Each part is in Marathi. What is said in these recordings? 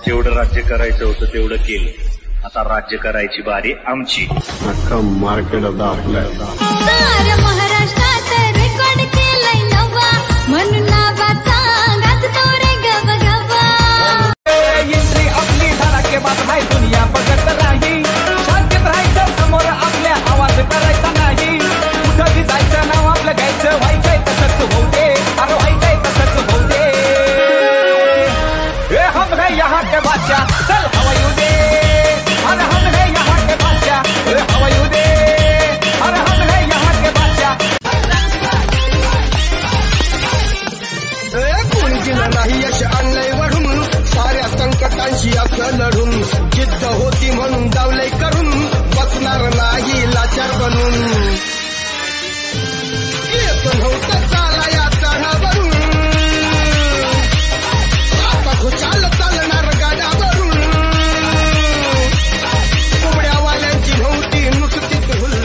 जेवढं राज्य करायचं होतं तेवढं केलं, आता राज्य करायची बारी आमची. अख्खा मार्केट दाखलाय. महाराष्ट्रात रेकॉर्ड केलंय नवा, म्हणून नावाचा गाजतो रे गबगबा. एंट्री आपली धडाके बात नाही, दुनिया बघत नाही. शांतीत राहायचं, समोर आपल्या आवाज करायचा नाही. कुठं बी जायचं, नाव आपलं घ्यायचं, व्हायचंय तसंच होऊ दे, अरे व्हायचंय तसंच होऊ दे. हम है यहाँ के बादशाह, चल हवा येऊ दे. अरे हम है यहाँ के बादशाह, हवा येऊ दे. अरे हम है यहाँ के बादशाह. कोणी दिलं नाही यश आणलंय वढून, साऱ्या संकटांशी असं लढून. जिद्द होती म्हणून दावलंय करून, बसणार नाही लाचार बनून. येत नव्हतं चाला या चढावरून, आता खुशाल चालणार गाड्यावरून. कोंबड्यावाल्यांची नव्हती नुसतीच हुल.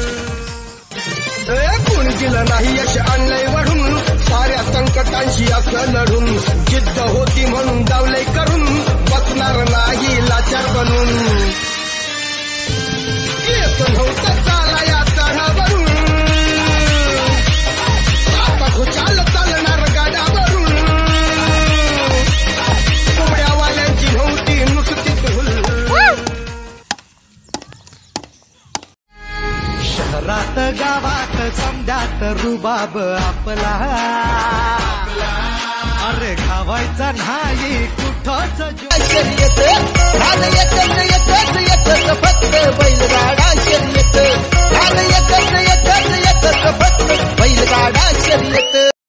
कोणी दिलं नाही यश आणलंय वढून, साऱ्या संकटांशी असं लढून. जिद्द होती म्हणून दावलंय करून, बसणार नाही लाचार बनून. येत नव्हतं चाला या चढावरून, आता खुशाल चालणार गाड्यावरून. कोंबड्यावाल्यांची नव्हती नुसतीच हुल. शहरात गावात समजात रुबाब आपला, अरे खावायचा नाही कुठंच. फक्त बैलगाडा शर्यत, फक्त बैलगाडा शर्यत.